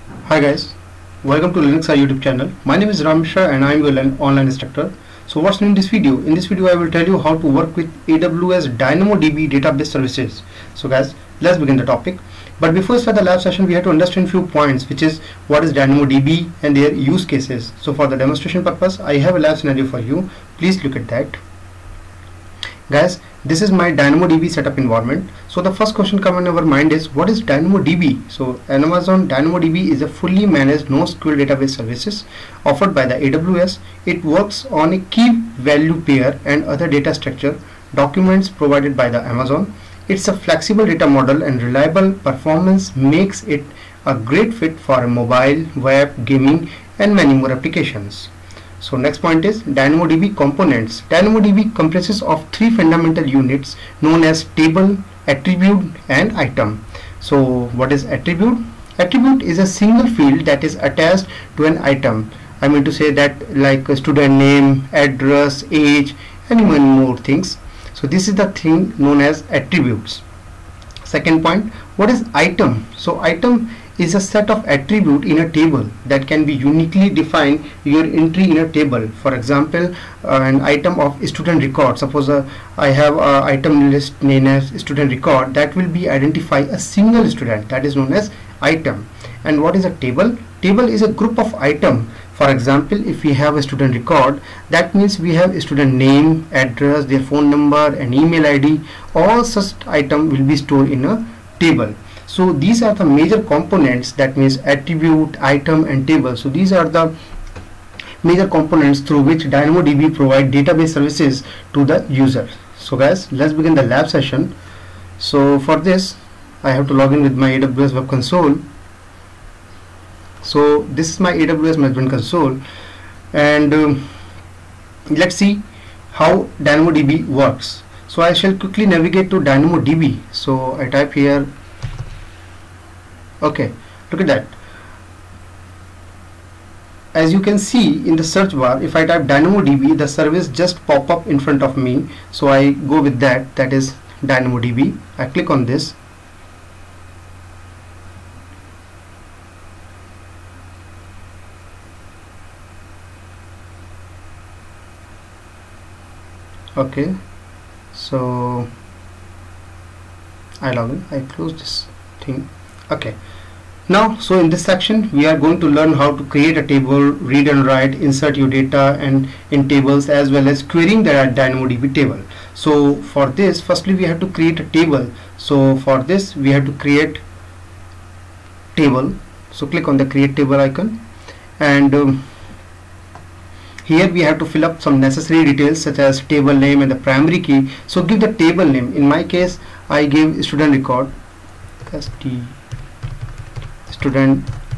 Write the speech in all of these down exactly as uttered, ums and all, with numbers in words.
Hi guys, welcome to Linux R YouTube channel. My name is Ram Mishra and I am your online instructor. So what's new in this video? In this video I will tell you how to work with A W S DynamoDB database services. So guys, let's begin the topic. But before we start the lab session, we have to understand few points, which is what is DynamoDB and their use cases. So for the demonstration purpose, I have a lab scenario for you. Please look at that. Guys, this is my DynamoDB setup environment. So the first question come in our mind is, what is DynamoDB? So Amazon DynamoDB is a fully managed NoSQL database services offered by the A W S. It works on a key value pair and other data structure documents provided by the Amazon. It's a flexible data model and reliable performance makes it a great fit for a mobile, web, gaming and many more applications. So next point is DynamoDB components. DynamoDB comprises of three fundamental units known as table, attribute and item. So what is attribute? Attribute is a single field that is attached to an item. I mean to say that like a student name, address, age and many more things. So this is the thing known as attributes. Second point, what is item? So item is a set of attribute in a table that can be uniquely define your entry in a table. For example, uh, an item of student record. Suppose uh, I have a item list named as student record that will be identify a single student, that is known as item. And what is a table? Table is a group of item. For example, if we have a student record, that means we have a student name, address, their phone number and email I D. All such item will be stored in a table. So these are the major components, that means attribute, item and table. So these are the major components through which DynamoDB provide database services to the user. So guys, let's begin the lab session. So for this I have to log in with my A W S Web Console. So this is my A W S Management Console and um, let's see how DynamoDB works. So I shall quickly navigate to DynamoDB. So I type here. Okay, look at that. As you can see in the search bar, if I type DynamoDB, the service just pop up in front of me. So I go with that, that is DynamoDB. I click on this. Okay, so I log in, I close this thing. Okay, now so in this section we are going to learn how to create a table, read and write, insert your data and in tables, as well as querying the DynamoDB table. So for this, firstly we have to create a table. So for this we have to create table. So click on the create table icon and um, here we have to fill up some necessary details such as table name and the primary key. So give the table name. In my case I give student record as T student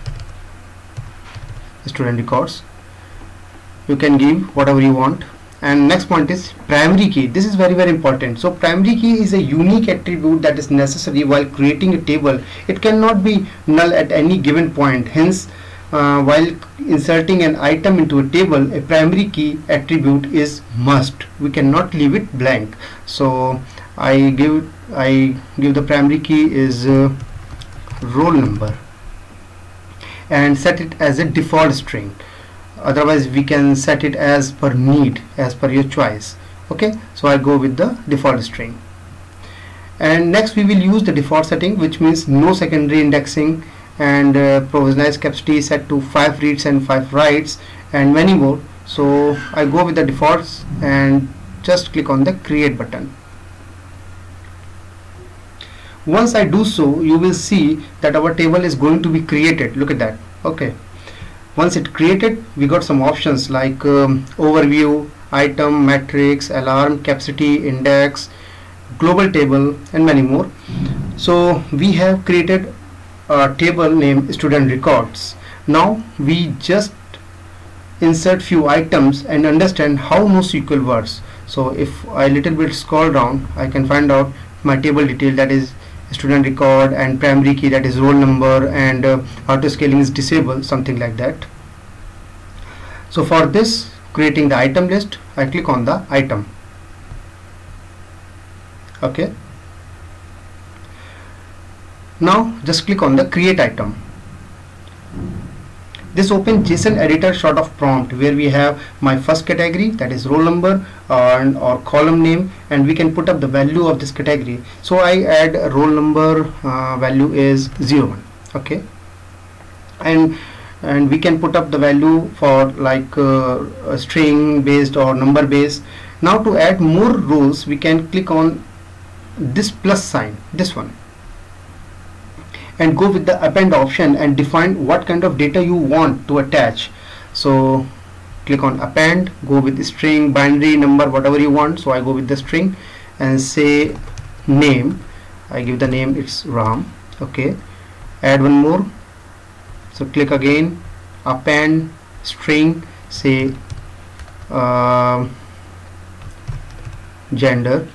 student records. You can give whatever you want. And next point is primary key. This is very very important. So primary key is a unique attribute that is necessary while creating a table. It cannot be null at any given point. Hence uh, while inserting an item into a table, a primary key attribute is must. We cannot leave it blank. So I give I give the primary key is uh, roll number and set it as a default string. Otherwise we can set it as per need, as per your choice. Okay, so I go with the default string. And next we will use the default setting, which means no secondary indexing and uh, provisionalized capacity set to five reads and five writes and many more. So I go with the defaults and just click on the create button. Once I do so, you will see that our table is going to be created. Look at that. Okay, once it created, we got some options like um, overview, item, matrix, alarm, capacity, index, global table and many more. So we have created a table named student records. Now we just insert few items and understand how NoSQL works. So if I little bit scroll down, I can find out my table detail, that is student record, and primary key, that is roll number, and uh, auto scaling is disabled, something like that. So for this, creating the item list, I click on the item. Okay, Now just click on the create item. This opens JSON editor sort of prompt where we have my first category, that is roll number, and or column name, and we can put up the value of this category. So I add a roll number uh, value is zero one. Okay, and and we can put up the value for like uh, a string based or number based. Now to add more rows, we can click on this plus sign, this one, and go with the append option and define what kind of data you want to attach. So click on append, go with the string, binary, number, whatever you want. So I go with the string and say name. I give the name, it's Ram. Okay, add one more. So click again, append string, say uh, gender,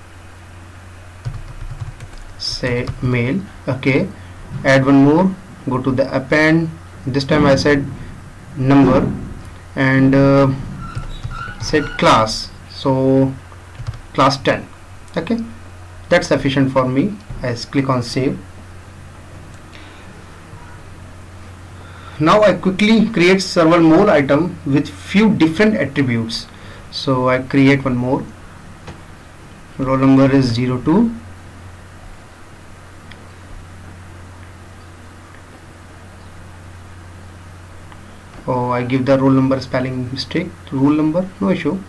say male. Okay, add one more, go to the append. This time I said number, and uh, set class, so class ten. Okay, that's sufficient for me. I click on save. Now I quickly create several more item with few different attributes. So I create one more. Roll number is zero two. Oh, I give the roll number spelling mistake. Roll number, no issue.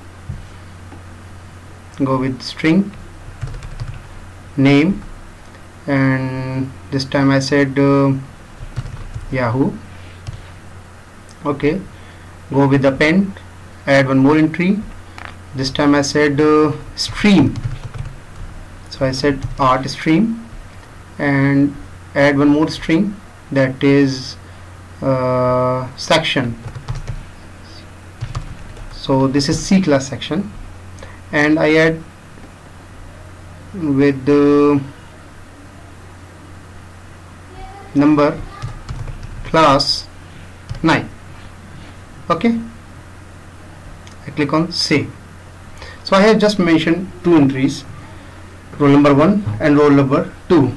Go with string, name, and this time I said uh, Yahoo. Okay, go with the pen, add one more entry. This time I said uh, stream, so I said art stream, and add one more string, that is uh, section. So this is C class section, and I add with the number class nine. Okay, I click on save. So I have just mentioned two entries, roll number one and roll number two.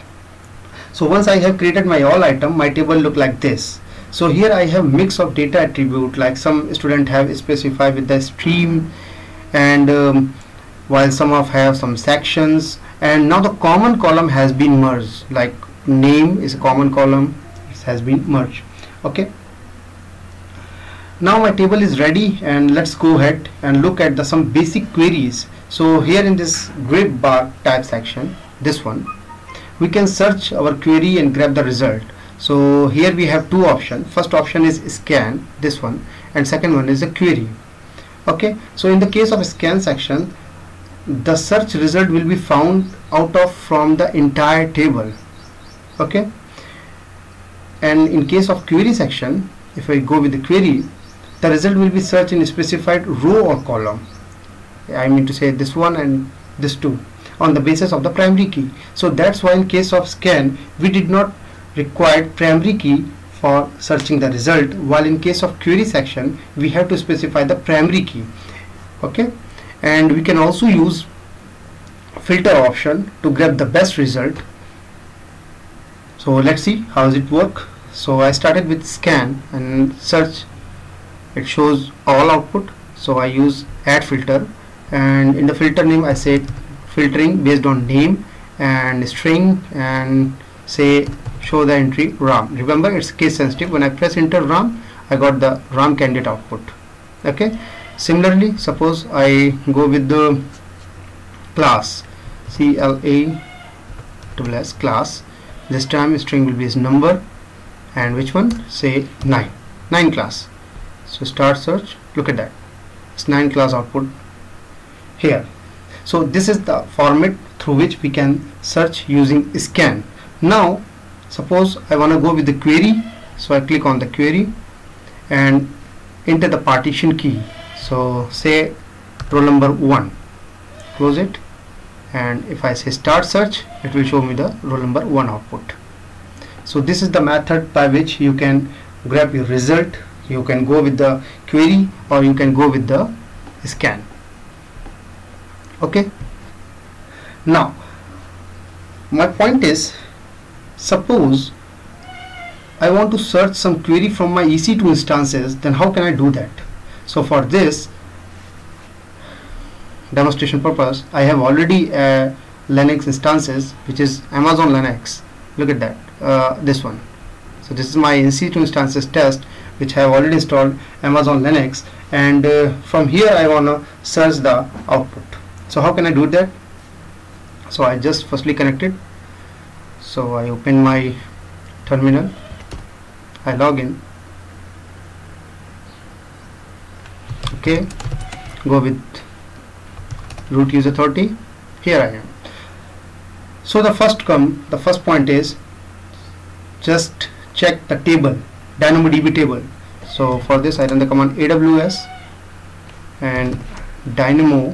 So once I have created my all item, my table look like this. So here I have mix of data attribute, like some student have specified with the stream, and um, while some of have some sections, and now the common column has been merged, like name is a common column, it has been merged. Okay, now my table is ready, and let's go ahead and look at the some basic queries. So here in this grep bar type section, this one, we can search our query and grab the result. So here we have two options. First option is scan, this one, and second one is a query. Okay, so in the case of scan section, the search result will be found out of from the entire table. Okay, and in case of query section, if I go with the query, the result will be searched in a specified row or column. I mean to say this one and this two, on the basis of the primary key. So that's why in case of scan, we did not require primary key for searching the result, while in case of query section, we have to specify the primary key. Okay, and we can also use filter option to grab the best result. So let's see how does it work. So I started with scan and search, it shows all output. So I use add filter, and in the filter name I said filtering based on name and string, and say show the entry Ram. Remember, it's case sensitive. When I press enter Ram, I got the Ram candidate output. Okay, similarly, suppose I go with the class, C L A double S class. This time string will be his number, and which one, say nine, nine class. So start search, look at that, it's nine class output here. So this is the format through which we can search using scan. Now suppose I want to go with the query, so I click on the query and enter the partition key. So say roll number one, close it, and if I say start search, it will show me the roll number one output. So this is the method by which you can grab your result. You can go with the query or you can go with the scan. Okay, now my point is, suppose I want to search some query from my E C two instances, then how can I do that? So for this demonstration purpose, I have already uh, Linux instances, which is Amazon Linux. Look at that, uh, this one. So this is my E C two instances test, which I have already installed Amazon Linux, and uh, from here I want to search the output. So how can I do that? So I just firstly connected. So I open my terminal, I log in, okay, go with root user thirty. Here I am. So the first come the first point is just check the table, DynamoDB table. So for this I run the command A W S and Dynamo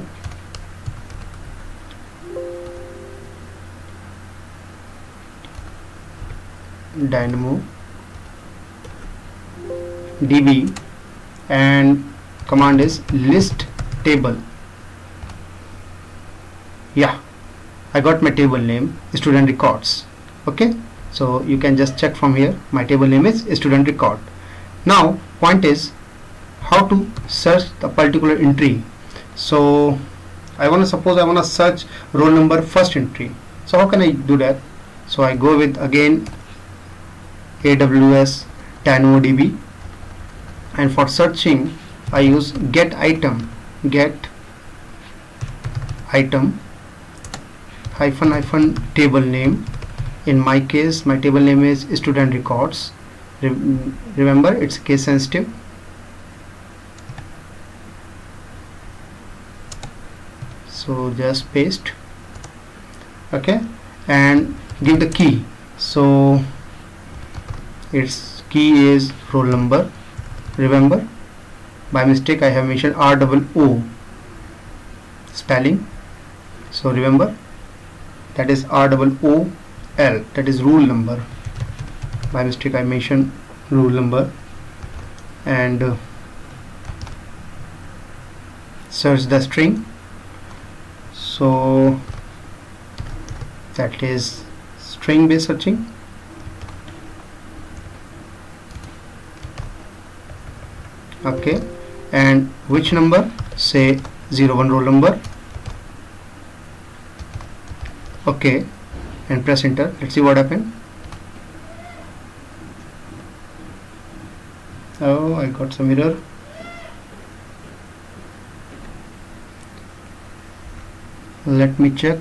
Dynamo D B, and command is list table. Yeah, I got my table name, student records. Okay, so you can just check from here. My table name is student record. Now point is how to search the particular entry. So I want to suppose I want to search roll number first entry. So how can I do that? So I go with again A W S DynamoDB, and for searching I use get item get item hyphen hyphen table name. In my case my table name is student records. Re remember it's case sensitive. So just paste, okay, and give the key. So its key is roll number. Remember, by mistake I have mentioned R double O spelling, so remember that is R double O L, that is rule number. By mistake I mentioned rule number, and uh, search the string. So that is string based searching. Okay, and which number? Say zero one roll number. Okay, and press enter. Let's see what happened. Oh, I got some error. Let me check.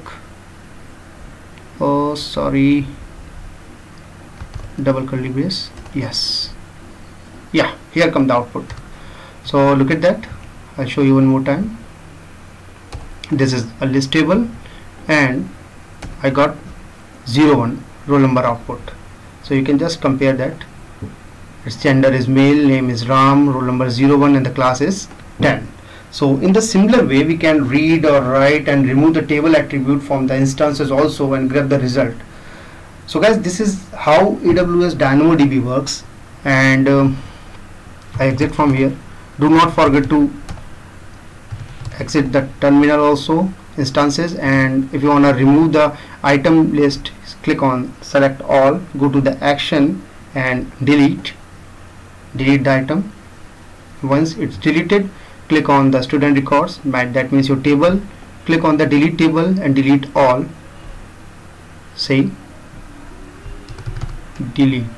Oh, sorry. Double curly brace. Yes. Yeah, here come the output. So look at that. I'll show you one more time. This is a list table, and I got zero one roll number output. So you can just compare that. Its gender is male, name is Ram, roll number zero one, and the class is ten. So in the similar way we can read or write and remove the table attribute from the instances also and grab the result. So guys, this is how A W S DynamoDB works, and um, I exit from here. Do not forget to exit the terminal also instances, and if you want to remove the item list, click on select all, go to the action and delete delete the item. Once it's deleted, click on the student records, that means your table, click on the delete table and delete all. Say delete.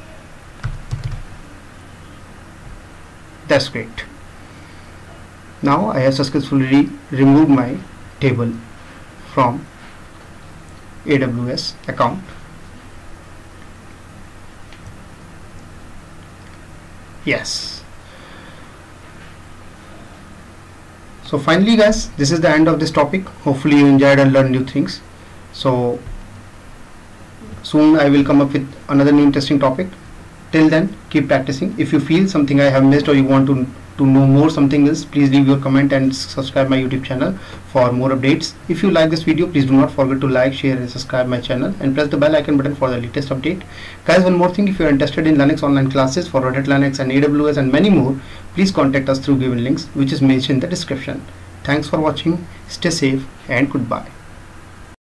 That's great. Now I have successfully removed my table from A W S account. Yes. So finally guys, this is the end of this topic. Hopefully you enjoyed and learned new things. So soon I will come up with another new interesting topic. Till then, keep practicing. If you feel something I have missed or you want to to know more something else, please leave your comment and subscribe my YouTube channel for more updates. If you like this video, please do not forget to like, share and subscribe my channel, and press the bell icon button for the latest update. Guys, one more thing, if you are interested in Linux online classes for Red Hat Linux and A W S and many more, please contact us through given links which is mentioned in the description. Thanks for watching, stay safe and goodbye.